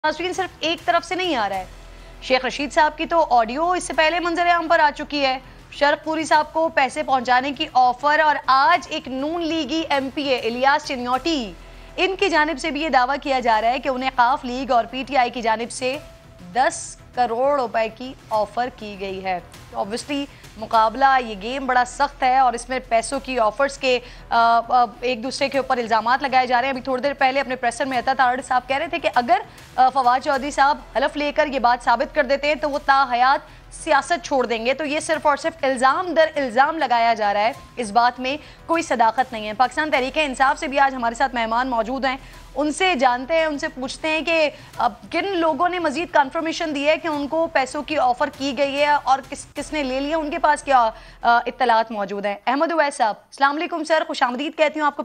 नाज़रीन सिर्फ एक तरफ से नहीं आ रहा है। शेख रशीद साहब की तो ऑडियो इससे पहले मंजर आम पर आ चुकी है। शरफ पूरी साहब को पैसे पहुंचाने की ऑफर, और आज एक नून लीगी एमपीए इलियास चिन्योटी, इनकी जानिब से भी ये दावा किया जा रहा है कि उन्हें काफ लीग और पीटीआई की जानिब से 10 करोड़ रुपए की ऑफर की गई है। ऑब्वियसली मुकाबला, ये गेम बड़ा सख्त है और इसमें पैसों की ऑफर्स के एक दूसरे के ऊपर इल्जामात लगाए जा रहे हैं। अभी थोड़ी देर पहले अपने प्रेसर में अता तारड़ साहब कह रहे थे कि अगर फवाद चौधरी साहब हलफ लेकर ये बात साबित कर देते हैं तो वो ताहयात सियासत छोड़ देंगे। तो ये सिर्फ और सिर्फ इल्ज़ाम दर इल्ज़ाम लगाया जा रहा है, इस बात में कोई सदाकत नहीं है। पाकिस्तान तहरीक-ए-इंसाफ से भी आज हमारे साथ मेहमान मौजूद हैं, उनसे जानते हैं, उनसे पूछते हैं कि अब किन लोगों ने मजीद कंफर्मेशन दी है कि उनको पैसों की ऑफर की गई है और किसने ले लिया, उनके पास क्या इत्तलात मौजूद हैं। अहमद उवैस साहब, अस्सलाम वालेकुम सर, खुशामदीद कहती हूँ आपको